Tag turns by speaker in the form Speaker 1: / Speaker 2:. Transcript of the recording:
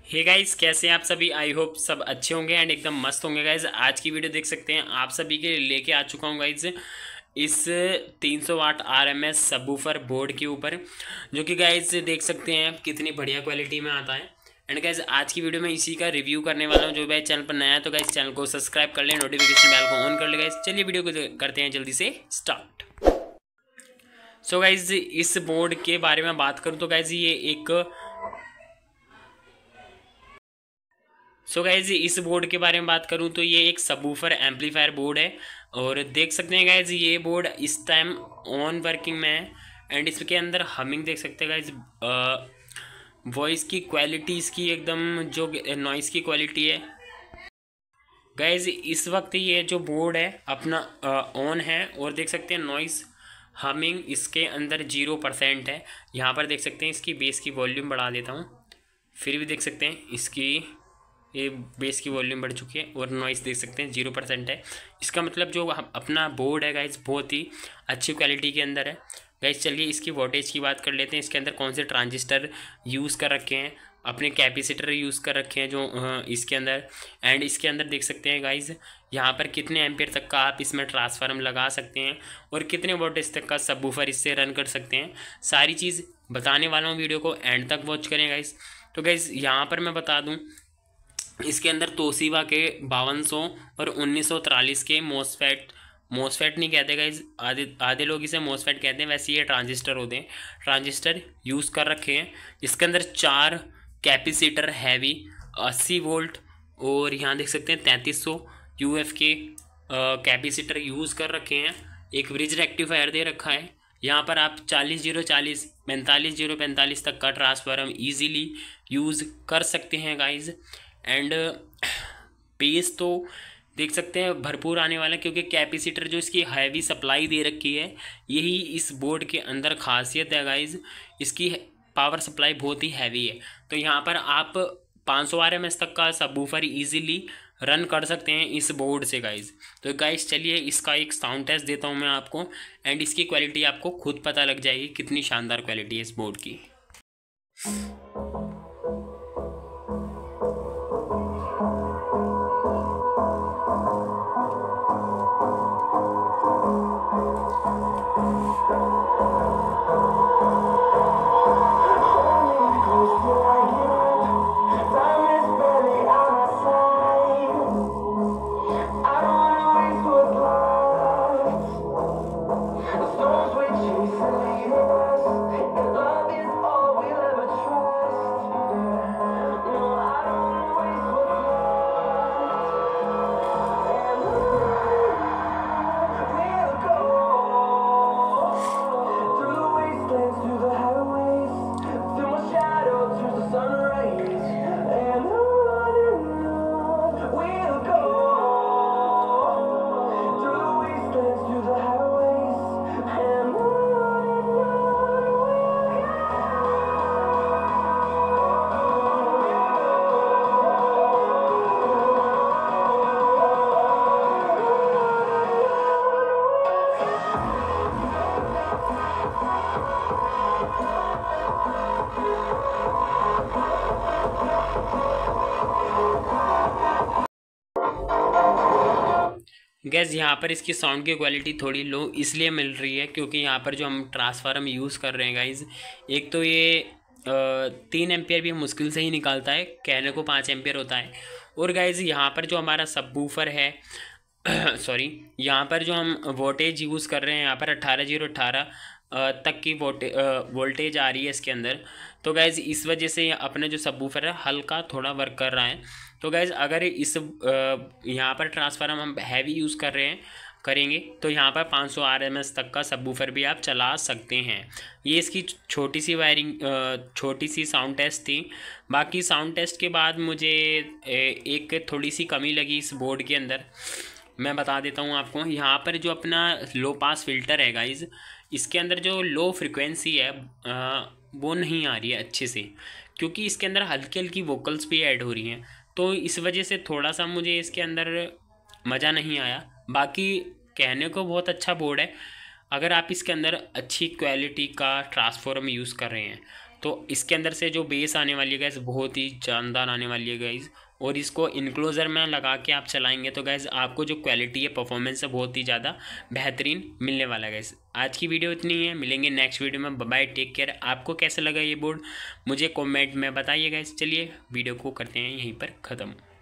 Speaker 1: Hey guys, कैसे हैं आप सभी। आई होप सब अच्छे होंगे एंड एकदम मस्त होंगे गाइस। आज की वीडियो देख सकते हैं आप सभी के लिए लेके आ चुका हूँ गाइस इस 300 वाट RMS सबवूफर बोर्ड के ऊपर, जो कि गाइस देख सकते हैं कितनी बढ़िया क्वालिटी में आता है। एंड गाइस आज की वीडियो में इसी का रिव्यू करने वाला हूँ। जो भाई चैनल पर नया है तो गाइस चैनल को सब्सक्राइब कर ले, नोटिफिकेशन बेल को ऑन कर ले गाइस। चलिए वीडियो को करते हैं जल्दी से स्टार्ट। सो गाइस इस बोर्ड के बारे में बात करूँ तो गाइस ये एक गाइज इस बोर्ड के बारे में बात करूं तो ये एक सबवूफर एम्पलीफायर बोर्ड है। और देख सकते हैं गाइज ये बोर्ड इस टाइम ऑन वर्किंग में है। एंड इसके अंदर हमिंग देख सकते हैं गाइज। वॉइस की क्वालिटी इसकी एकदम जो नॉइस की क्वालिटी है गाइज, इस वक्त ये जो बोर्ड है अपना ऑन है। और देख सकते हैं नॉइस हमिंग इसके अंदर 0% है। यहाँ पर देख सकते हैं इसकी बेस की वॉल्यूम बढ़ा देता हूँ, फिर भी देख सकते हैं इसकी ये बेस की वॉल्यूम बढ़ चुकी है। और नॉइस देख सकते हैं 0% है। इसका मतलब जो अपना बोर्ड है गाइस बहुत ही अच्छी क्वालिटी के अंदर है गाइस। चलिए इसकी वोल्टेज की बात कर लेते हैं। इसके अंदर कौन से ट्रांजिस्टर यूज़ कर रखे हैं, अपने कैपेसिटर यूज़ कर रखे हैं जो इसके अंदर। एंड इसके अंदर देख सकते हैं गाइस यहाँ पर कितने एम्पियर तक का आप इसमें ट्रांसफार्म लगा सकते हैं और कितने वोल्टेज तक का सबवूफर इससे रन कर सकते हैं। सारी चीज़ बताने वाला हूँ, वीडियो को एंड तक वॉच करें गाइस। तो गाइस यहाँ पर मैं बता दूँ इसके अंदर तोशिबा के 5200 और 1943 के मोसफेट नहीं कहते गाइज, आधे लोग इसे मोसफेट कहते हैं, वैसे ये ट्रांजिस्टर होते हैं। ट्रांजिस्टर यूज़ कर रखे हैं। इसके अंदर 4 कैपेसिटर हैवी 80 वोल्ट और यहाँ देख सकते हैं 3300 UF के कैपेसिटर यूज़ कर रखे हैं। एक ब्रिज रेक्टिफायर दे रखा है। यहाँ पर आप 40-0-40 45-0-45 तक का ट्रांसफार्मर ईजीली यूज़ कर सकते हैं गाइज। एंड बेस तो देख सकते हैं भरपूर आने वाला है, क्योंकि कैपेसिटर जो इसकी हैवी सप्लाई दे रखी है यही इस बोर्ड के अंदर खासियत है गाइज। इसकी पावर सप्लाई बहुत ही हैवी है। तो यहाँ पर आप 500 RMS तक का सबवूफर इजीली रन कर सकते हैं इस बोर्ड से गाइज। तो गाइज चलिए इसका एक साउंड टेस्ट देता हूँ मैं आपको, एंड इसकी क्वालिटी आपको खुद पता लग जाएगी कितनी शानदार क्वालिटी है इस बोर्ड की। गैस यहाँ पर इसकी साउंड की क्वालिटी थोड़ी लो इसलिए मिल रही है क्योंकि यहाँ पर जो हम ट्रांसफार्मर यूज़ कर रहे हैं गाइज, एक तो ये 3 एम्पियर भी मुश्किल से ही निकालता है, कहने को 5 एम्पियर होता है। और गाइज यहाँ पर जो हमारा सबवूफर है सॉरी, यहाँ पर जो हम वोल्टेज यूज़ कर रहे हैं यहाँ पर 18-0-18 तक की वोल्टेज आ रही है इसके अंदर। तो गैज़ इस वजह से अपने जो सबवूफर है हल्का थोड़ा वर्क कर रहा है। तो गैज़ अगर इस यहाँ पर ट्रांसफार्मर हम हैवी यूज़ करेंगे तो यहाँ पर 500 RMS तक का सबवूफर भी आप चला सकते हैं। ये इसकी छोटी सी वायरिंग छोटी सी साउंड टेस्ट थी। बाकी साउंड टेस्ट के बाद मुझे एक थोड़ी सी कमी लगी इस बोर्ड के अंदर, मैं बता देता हूँ आपको। यहाँ पर जो अपना लो पास फिल्टर है गाइज, इसके अंदर जो लो फ्रिक्वेंसी है वो नहीं आ रही है अच्छे से, क्योंकि इसके अंदर हल्की हल्की वोकल्स भी ऐड हो रही हैं। तो इस वजह से थोड़ा सा मुझे इसके अंदर मज़ा नहीं आया। बाकी कहने को बहुत अच्छा बोर्ड है। अगर आप इसके अंदर अच्छी क्वालिटी का ट्रांसफार्मर यूज़ कर रहे हैं तो इसके अंदर से जो बेस आने वाली है गैस बहुत ही शानदार आने वाली है गाइज़। और इसको इनक्लोज़र में लगा के आप चलाएंगे तो गैस आपको जो क्वालिटी है परफॉर्मेंस है बहुत ही ज़्यादा बेहतरीन मिलने वाला है गैस। आज की वीडियो इतनी ही है, मिलेंगे नेक्स्ट वीडियो में। Bye, take care. आपको कैसा लगा ये बोर्ड मुझे कमेंट में बताइए गैस। चलिए वीडियो को करते हैं यहीं पर ख़त्म।